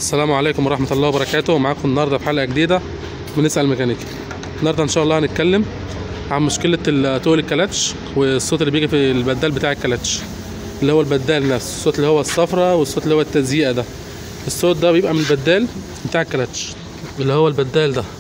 السلام عليكم ورحمة الله وبركاته. معاكم النهاردة في حلقة جديدة من اسأل ميكانيكي. النهاردة إن شاء الله هنتكلم عن مشكلة تقل الكلاتش والصوت اللي بيجي في البدال بتاع الكلاتش، اللي هو البدال نفسه، الصوت اللي هو الصفرة والصوت اللي هو التزييقة ده. الصوت ده بيبقى من البدال بتاع الكلاتش اللي هو البدال ده.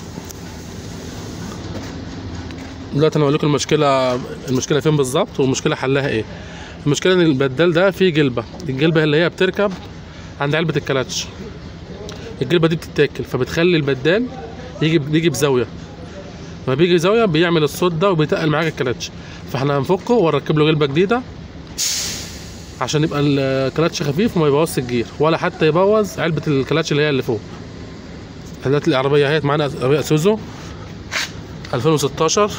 دلوقتي انا هقول لكم المشكلة فين بالظبط والمشكلة حلها ايه. المشكلة ان البدال ده فيه الجلبة اللي هي بتركب عند علبة الكلاتش. الجلبة دي بتتاكل فبتخلي البدال بيجي بزاوية، لما بيجي زاوية بيعمل الصوت ده وبيتقل معاك الكلاتش. فاحنا هنفكه ونركب له جلبة جديدة عشان يبقى الكلاتش خفيف وما يبوظش الجير ولا حتى يبوظ علبة الكلاتش اللي هي اللي فوق. دلوقتي العربية اهيت معانا، عربية سوزو 2016.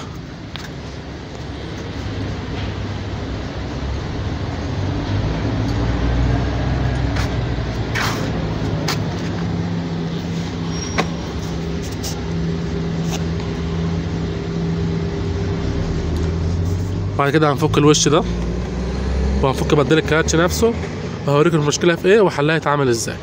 بعد كده هنفك الوش ده وهنفك بدال الكلاتش نفسه، وهوريكم المشكلة في ايه وحلها يتعمل ازاي.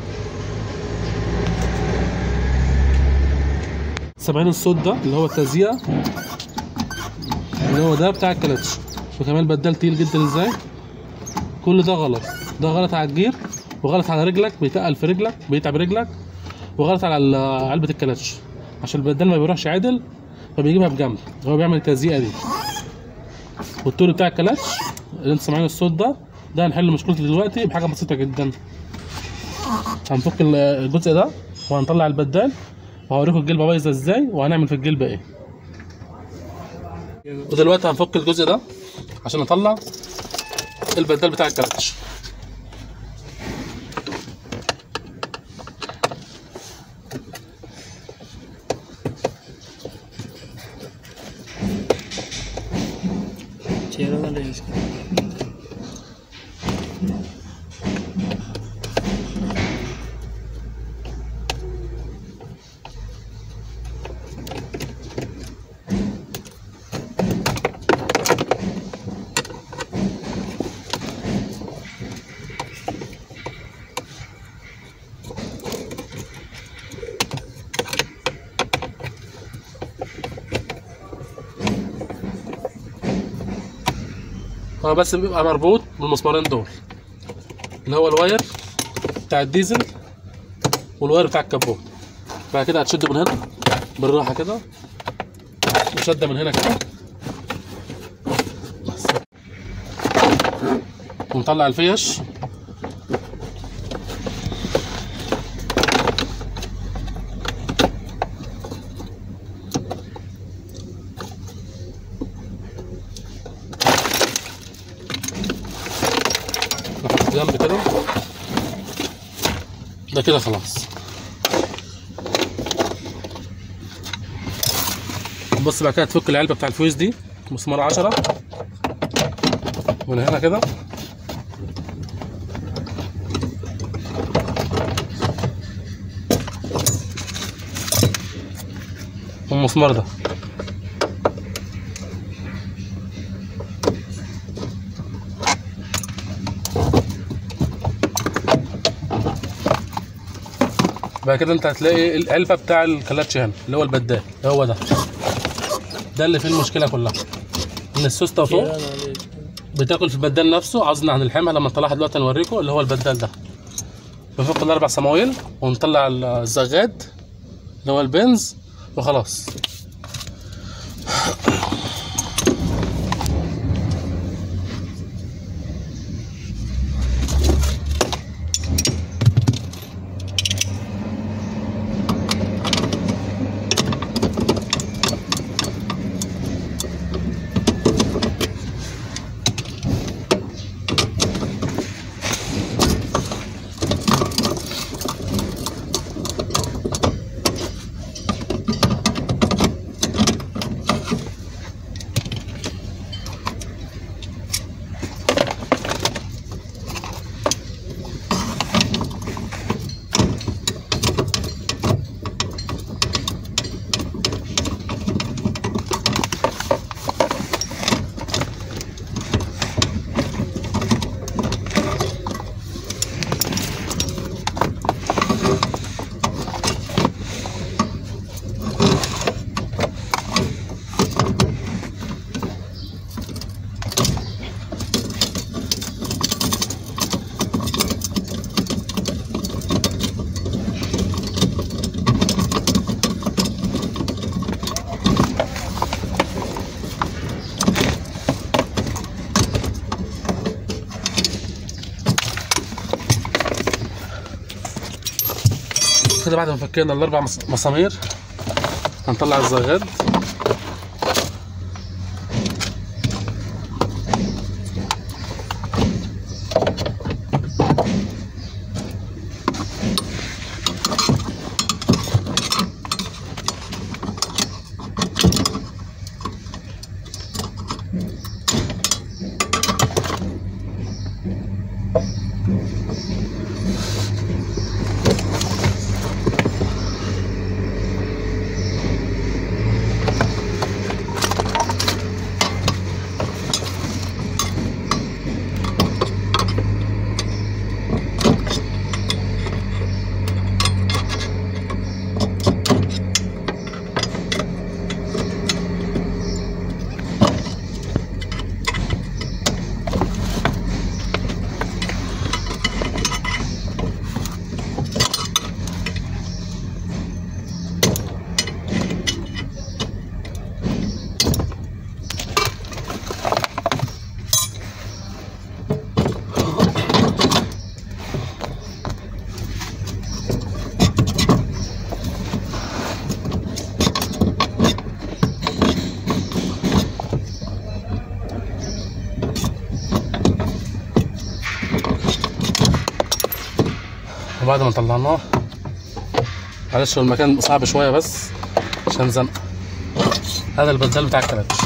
سامعين الصوت ده اللي هو التزييقة اللي هو ده بتاع الكلاتش، وكمان البدال تقيل جدا ازاي. كل ده غلط، ده غلط على الجير وغلط على رجلك، بيتقل في رجلك بيتعب رجلك، وغلط على علبة الكلاتش عشان البدال ما بيروحش عادل فبيجيبها بجنب، هو بيعمل التزييقة دي. والطول بتاع الكلاتش اللي انتوا سامعين الصوت ده هنحل مشكلته دلوقتي بحاجه بسيطه جدا. هنفك الجزء ده وهنطلع البدال وهوريكم الجلبه بايظه ازاي وهنعمل في الجلبه ايه. ودلوقتي هنفك الجزء ده عشان نطلع البدال بتاع الكلاتش. هو بس بيبقى مربوط بالمسمارين دول اللي هو الواير بتاع الديزل والواير بتاع الكبوت. بعد كده هتشد من هنا بالراحه كده وشده من هنا كده ونطلع الفيش. جنب كده ده كده خلاص. بص بقى كده تفك العلبه بتاع الفيوز دي مسمار 10 من هنا كده والمسمار ده. بعد كده انت هتلاقي العلبه بتاع الكلاتش هنا اللي هو البدال هو ده اللي فيه المشكله كلها، ان السوسته فوق بتاكل في البدال نفسه. عاوزنا هنلحمها لما نطلعها دلوقتي نوريكم اللي هو البدال ده. بنفك الاربع صماويل ونطلع الزغاد اللي هو البنز وخلاص. خلاص كده بعد ما فكينا الاربع مسامير هنطلع الزغاد. وبعد ما طلعناه، معلش هو المكان صعب شويه بس عشان زنقه. هذا البدال بتاع الكلاتش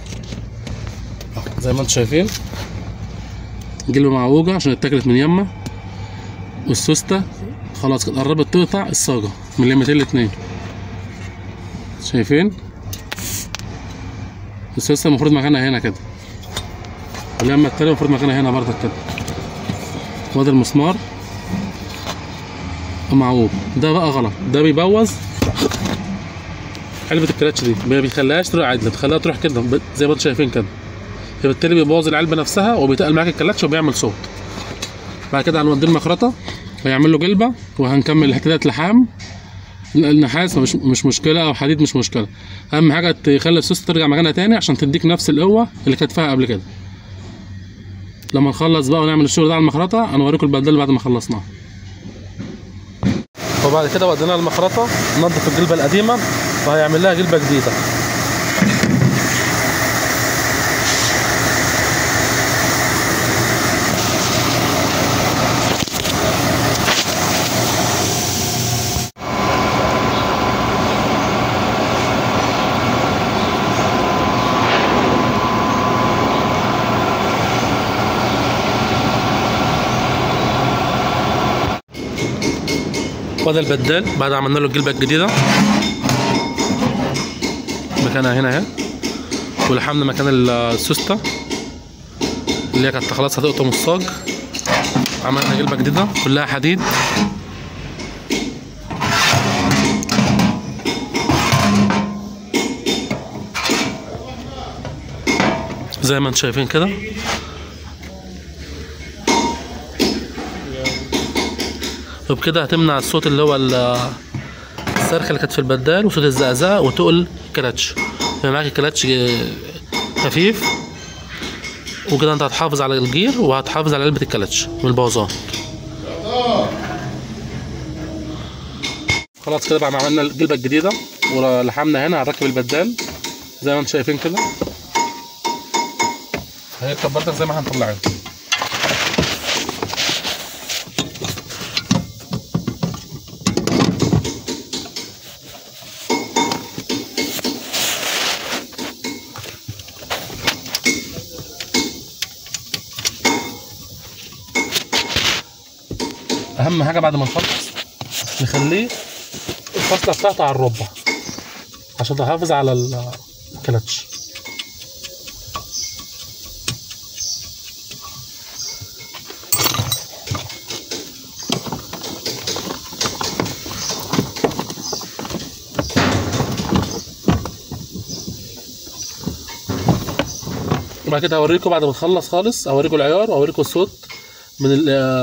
زي ما انتم شايفين، جلبه معوجه عشان اتاكلت من يمه، والسوسته خلاص كده قربت تقطع الصاجه مليمتين ل2. شايفين السوسته المفروض مكانها هنا كده، واليمه التانيه المفروض مكانها هنا برضك كده. وادي المسمار معوج، ده بقى غلط، ده بيبوظ علبة الكلاتش دي، ما بيخليهاش تروح عدله، بتخليها تروح كده زي ما انتم شايفين كده، فبالتالي بيبوظ العلبة نفسها وبيتقل معاك الكلاتش وبيعمل صوت. بعد كده هنوديه المخرطة ويعمل له جلبة، وهنكمل احتداد لحام. النحاس مش مشكلة او حديد مش مشكلة، اهم حاجة تخلي السوسته ترجع مكانها تاني عشان تديك نفس القوة اللي كانت فيها قبل كده. لما نخلص بقى ونعمل الشغل ده على المخرطة هنوريكم البدال بعد ما خلصناه. وبعد كده وديناها المخرطة ننضف الجلبة القديمة وهيعمل لها جلبة جديدة. وده البدال بعد ما عملنا له الجلبة الجديدة مكانها هنا اهي، ولحمنا مكان السوسته اللي هي كانت خلاص هتقطم الصاج. عملنا جلبة جديدة كلها حديد. زي ما انتم شايفين كده. وبكده هتمنع الصوت اللي هو الصرخه اللي كانت في البدال وصوت الزقزقه وتقل الكلاتش، يبقى معاك الكلاتش خفيف، وكده انت هتحافظ على الجير وهتحافظ على علبه الكلاتش من البوظان. خلاص كده بعد ما عملنا الجلبه الجديده ولحمنا هنا هنركب البدال زي ما انتم شايفين كده. هيركب برضك زي ما هنطلعه. اهم حاجه بعد ما نخلص نخليه الفصله بتاعته على الربع عشان تحافظ على الكلاتش. وبعد كده هوريكم بعد ما نخلص خالص، هوريكم العيار واوريكم الصوت من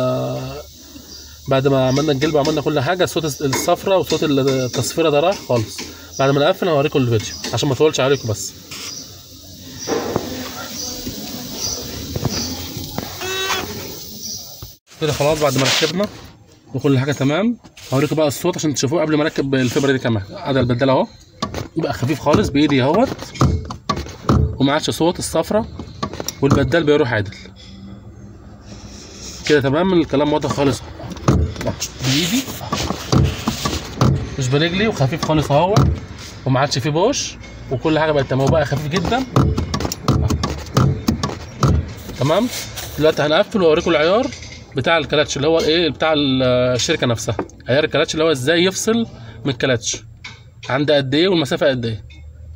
بعد ما عملنا الجلبة وعملنا كل حاجه، صوت الصفرة وصوت التصفيره ده راح خالص. بعد ما نقفل هوريكم الفيديو عشان ما اطولش عليكم. بس كده خلاص بعد ما ركبنا وكل حاجه تمام، هوريكم بقى الصوت عشان تشوفوه قبل ما اركب الفبره دي كمان. ادي البدال اهو، يبقى خفيف خالص بايدي اهوت، وما عادش صوت الصفرة، والبدال بيروح عادل كده تمام. الكلام واضح خالص بايدي مش برجلي، وخفيف خالص اهو، وما عادش فيه بوش، وكل حاجه بقت تمام، وبقى خفيف جدا تمام. دلوقتي هنقفل واوريكم العيار بتاع الكلاتش اللي هو ايه، بتاع الشركه نفسها، عيار الكلاتش اللي هو ازاي يفصل من الكلاتش عند قد ايه والمسافه قد ايه.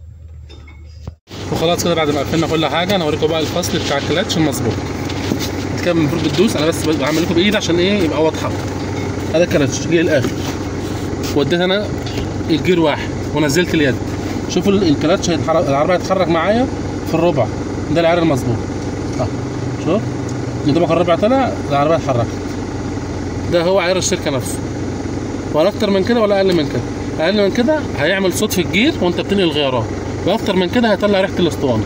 وخلاص كده بعد ما قفلنا كل حاجه انا هوريكم بقى الفصل بتاع الكلاتش المظبوط. انت كده المفروض بتدوس، انا بس بعمل لكم بايدي عشان ايه يبقى واضحه. هذا الكلاتش جه للاخر، وديت انا الجير واحد ونزلت اليد، شوفوا الكلاتش هيتحرك، العربيه هتتحرك معايا في الربع، ده العيار المظبوط اهو. شوف يا دوبك الربع طلع العربيه اتحركت، ده هو عيار الشركه نفسه، ولا اكتر من كده ولا اقل من كده. اقل من كده هيعمل صوت في الجير وانت بتنقل الغيارات، واكتر من كده هيطلع ريحه الاسطوانه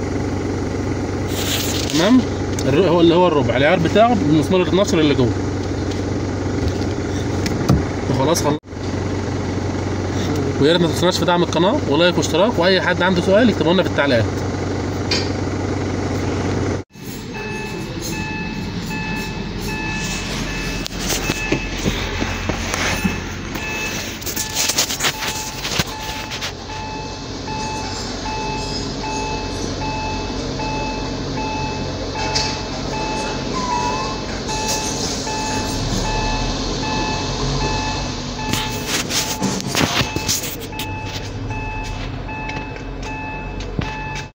تمام. هو اللي هو الربع العيار بتاعه بالمسمار ال 12 اللي جوه. وخلاص ويا ريت ما تنسوناش في دعم القناه ولايك واشتراك، واي حد عنده سؤال يكتبه لنا في التعليقات.